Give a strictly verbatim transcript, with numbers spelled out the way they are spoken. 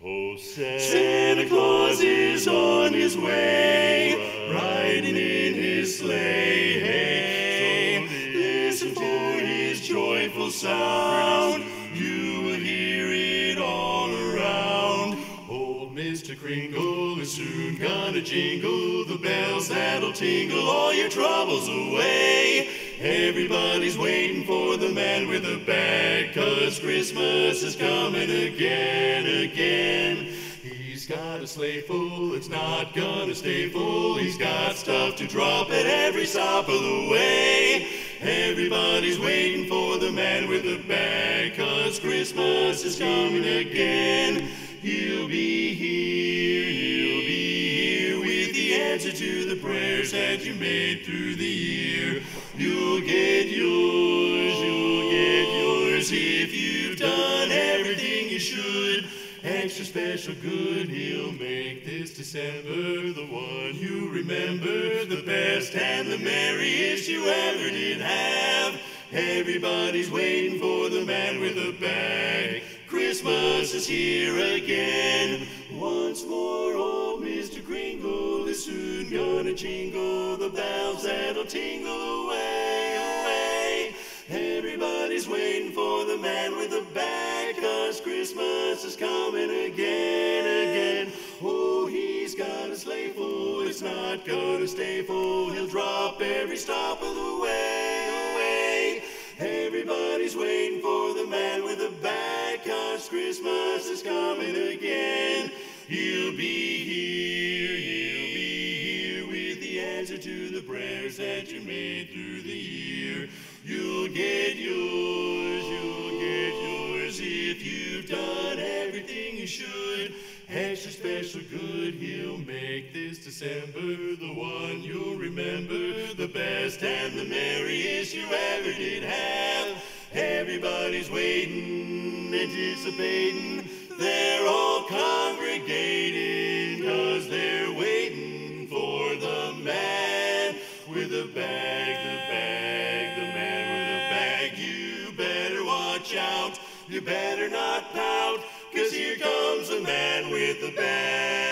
Oh, Santa Claus is on his way, riding in his sleigh. Hey, listen for his joyful sound, you will hear it all around. Old Mister Kringle is soon gonna jingle the bells that'll tingle all your troubles away. Everybody's waiting for the man with the bag, 'cause Christmas is coming again, again. He's got a sleigh full, it's not gonna stay full. He's got stuff to drop at every stop of the way. Everybody's waiting for the man with the bag, 'cause Christmas is coming again. He'll be here, he'll be here with the answer to the prayers that you made through the year. You'll get yours, you'll get yours if you've done everything you should. Extra special good, he'll make this December the one you remember, the best and the merriest you ever did have. Everybody's waiting for the man with the bag. Christmas is here again. Once more, old Mister Kringle is soon gonna jingle the bells that'll tingle away, away. Everybody's waiting for the man with the bag, 'cause Christmas is coming again, again. Oh, he's got a sleigh full, it's not gonna stay full. He'll drop every stop of the way, away. Everybody's waiting for the man with the bag, 'cause Christmas is coming again. He'll be here, he'll be here with the answer to the prayers that you made through the year. You'll get yours, you'll get yours if you've done everything you should. Extra special good, he'll make this December the one you'll remember, the best and the merriest you ever did have. Everybody's waiting, anticipating, they're all congregating, 'cause they're waiting for the man with the bag, the bag, the man with the bag. You better watch out, you better not pout, 'cause here comes the man with the bag.